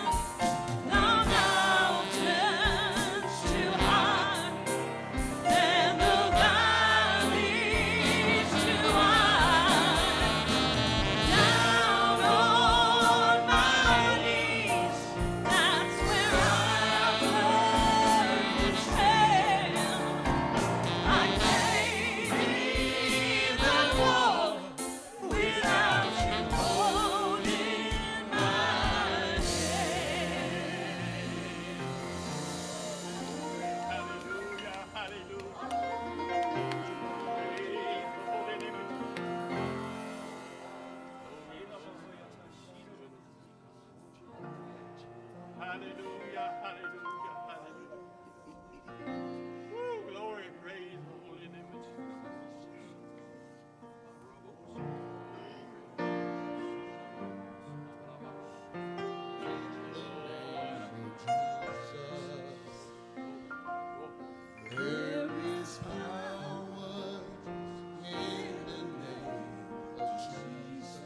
hallelujah, hallelujah, hallelujah. Woo, glory, praise the holy name of Jesus. There is power in the name of Jesus.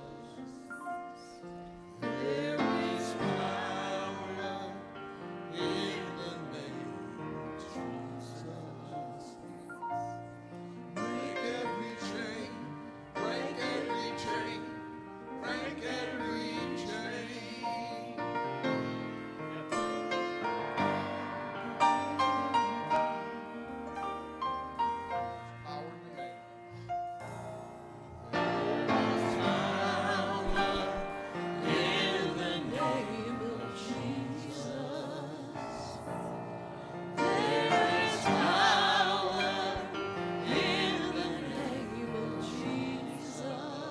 There is power in the name of Jesus. Break every chain, break every chain, break every chain. Power in the name. In the name of Jesus, there is power. In the name of Jesus,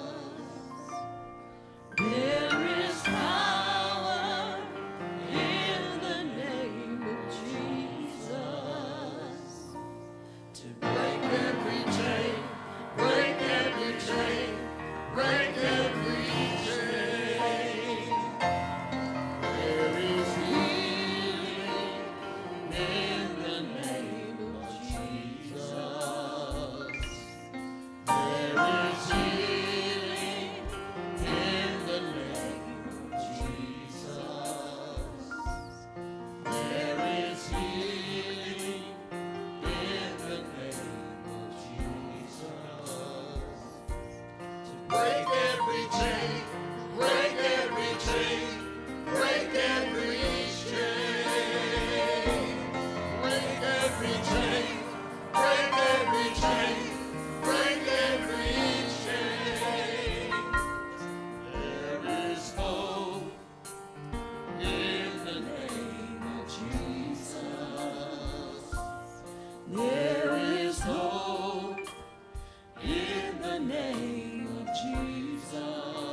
there is power. In the name of Jesus, to break every chain, break every chain, break every chain. There is healing in the name of Jesus. There is healing in the name of Jesus. There is healing in the name of Jesus. To break every chain, break every chain, break every chain. Break every chain, break every chain, break every chain. There is hope in the name of Jesus. There is hope in the name of Jesus.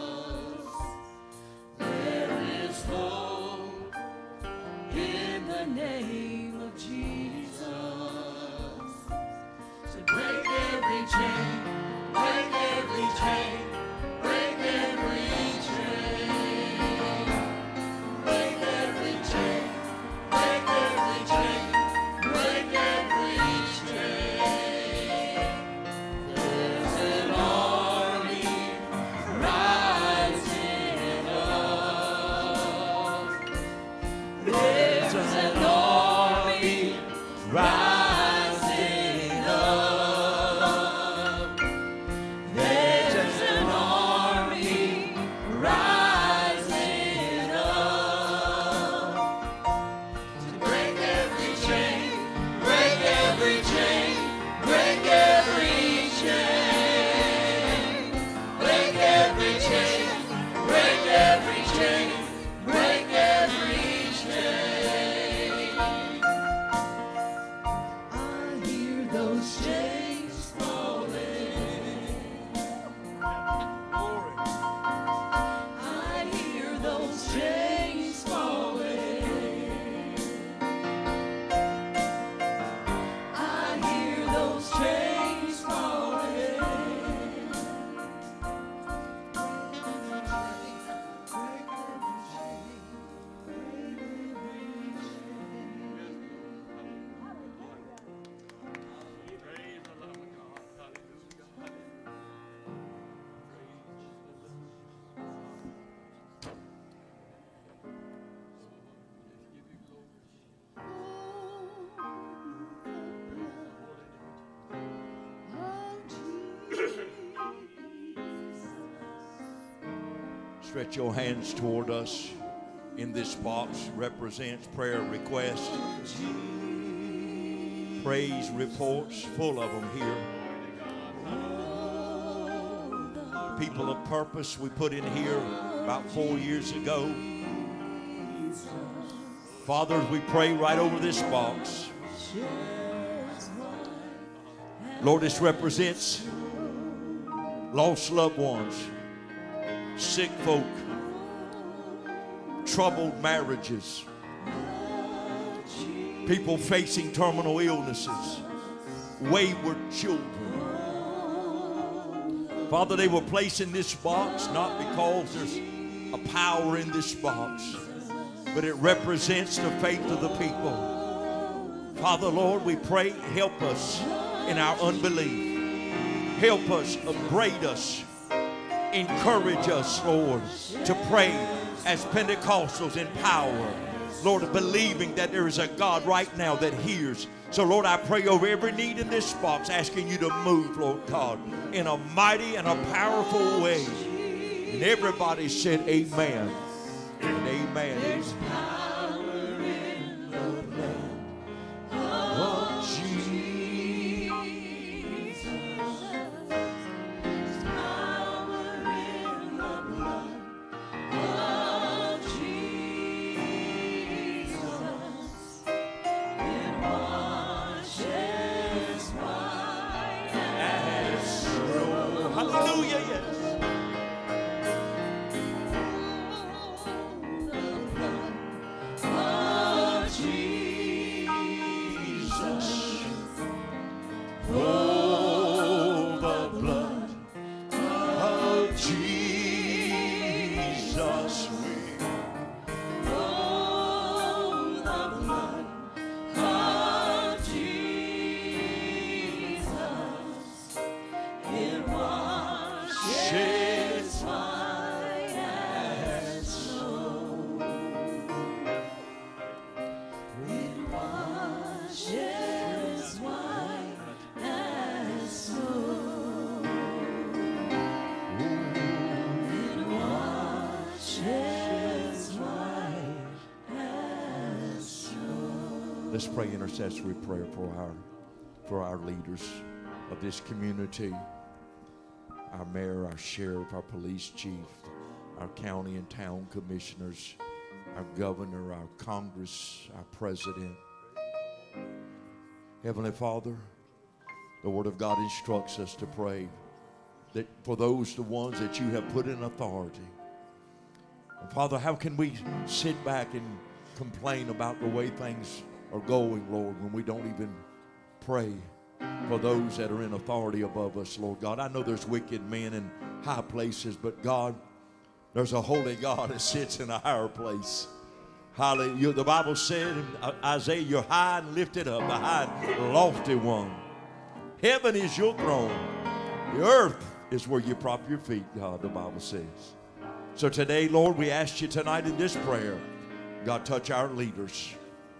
There is hope in the name of Jesus. So break every chain, break every chain, break every chain. Break every chain, break every chain, break every chain. There's an army rising up. There's an army rising up. There's an army rising up. To break every chain, break every chain, break every chain. Break every chain, break every chain, break every chain. I hear those chains falling. I hear those chains falling. I hear those chains falling. Praise the Lamb of God. Hallelujah, hallelujah. Stretch your hands toward us. In this box represents prayer requests, praise reports, full of them here. People of purpose we put in here about four years ago. Father, we pray right over this box. Lord, this represents lost loved ones, sick folk, troubled marriages, People facing terminal illnesses, wayward children. Father, they were placed in this box not because there's a power in this box, but it represents the faith of the people. Father, Lord, we pray, help us in our unbelief. Help us, upbraid us, encourage us, Lord, to pray as Pentecostals in power. Lord, believing that there is a God right now that hears. So, Lord, I pray over every need in this box, asking you to move, Lord God, in a mighty and a powerful way. And everybody said amen and amen. There's power in the blood of Jesus. There's power in the blood of Jesus. It washes white as snow. Hallelujah, yes. Let's pray intercessory prayer for our, for our leaders of this community, our mayor, our sheriff, our police chief, our county and town commissioners, our governor, our Congress, our president. Heavenly Father, the Word of God instructs us to pray that for those, the ones that you have put in authority. And Father, how can we sit back and complain about the way things are going, Lord, when we don't even pray for those that are in authority above us, Lord God? I know there's wicked men in high places, but God, there's a holy God that sits in a higher place. Hallelujah. The Bible said in Isaiah, you're high and lifted up, a high and lofty one. Heaven is your throne. The earth is where you prop your feet, God, the Bible says. So today, Lord, we ask you tonight in this prayer, God, touch our leaders.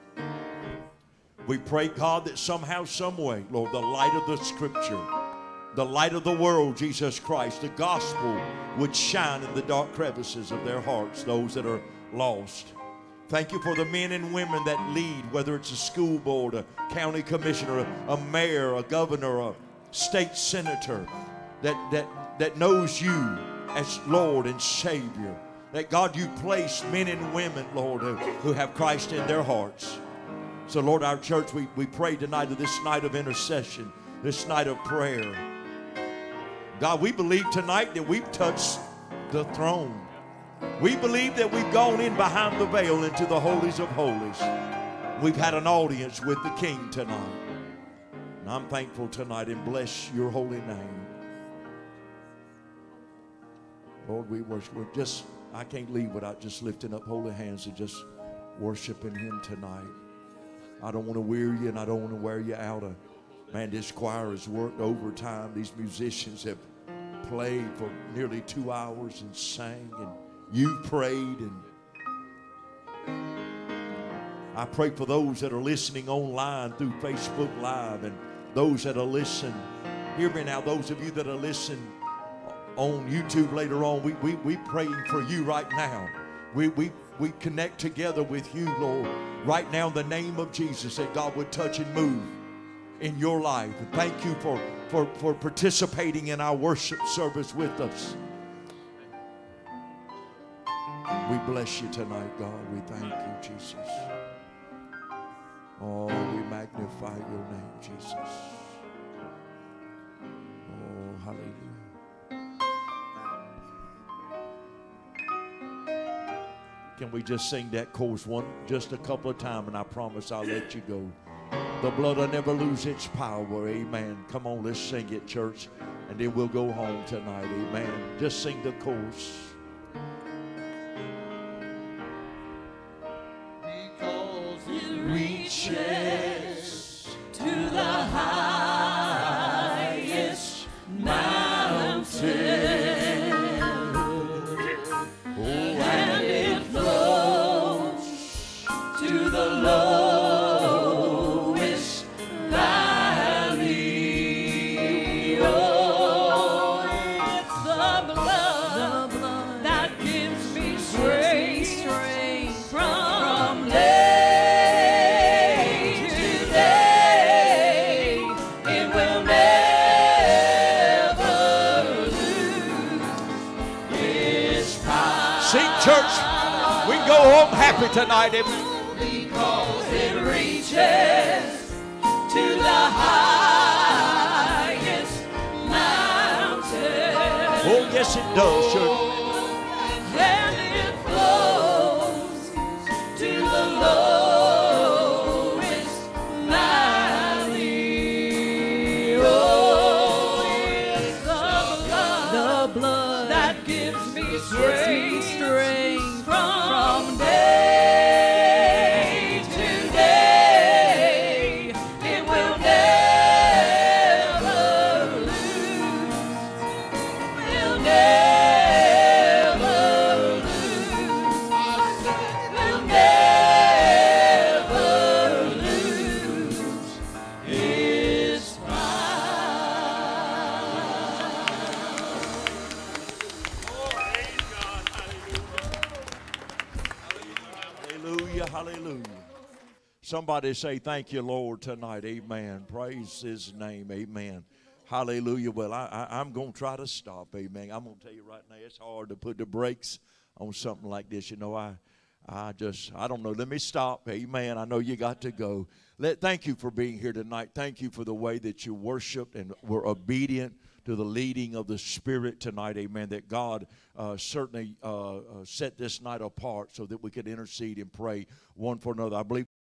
We pray, God, that somehow, some way, Lord, the light of the Scripture, the light of the world, Jesus Christ, the gospel would shine in the dark crevices of their hearts, those that are lost. Thank you for the men and women that lead, whether it's a school board, a county commissioner, a, a mayor, a governor, a state senator, that, that, that knows you as Lord and Savior. That, God, you place men and women, Lord, who, who have Christ in their hearts. So, Lord, our church, we, we pray tonight of this night of intercession, this night of prayer. God, we believe tonight that we've touched the throne. We believe that we've gone in behind the veil into the holies of holies. We've had an audience with the King tonight. And I'm thankful tonight and bless your holy name. Lord, we worship. We're just, I can't leave without just lifting up holy hands and just worshiping him tonight. I don't want to weary you and I don't want to wear you out. Uh, man, this choir has worked overtime. These musicians have played for nearly two hours and sang, and you prayed. And I pray for those that are listening online through Facebook Live and those that are listening. Hear me now, those of you that are listening on YouTube later on, we, we, we praying for you right now. We, we, we connect together with you, Lord, right now in the name of Jesus, that God would touch and move in your life. And thank you for, for, for participating in our worship service with us. We bless you tonight, God. We thank you, Jesus. Oh, we magnify your name, Jesus. Oh, hallelujah. Can we just sing that chorus one, just a couple of times, and I promise I'll let you go. The blood will never lose its power. Amen. Come on, let's sing it, church, and then we'll go home tonight. Amen. Just sing the chorus. Because it Reaches to the highest mountain. And it flows to the lowest valley. Oh, it's the blood, that gives me strength, from day to day. It will never lose its power. Sing, church. We can go home happy tonight. Amen. Because it reaches to the highest mountain. Oh, yes, it does, church. And it flows to the lowest valley. Oh, it's the blood, the blood that gives me strength, strength from day to day. It will never lose, will never lose, will never lose its power. Praise God. Hallelujah. Hallelujah, hallelujah. Somebody say, thank you, Lord, tonight. Amen. Praise his name. Amen. Hallelujah. Well, I, I, I'm going to try to stop. Amen. I'm going to tell you right now, it's hard to put the brakes on something like this. You know, I, I just, I don't know. Let me stop. Amen. I know you got to go. Let, thank you for being here tonight. Thank you for the way that you worshiped and were obedient to the leading of the Spirit tonight. Amen. That God uh, certainly uh, uh, set this night apart so that we could intercede and pray one for another. I believe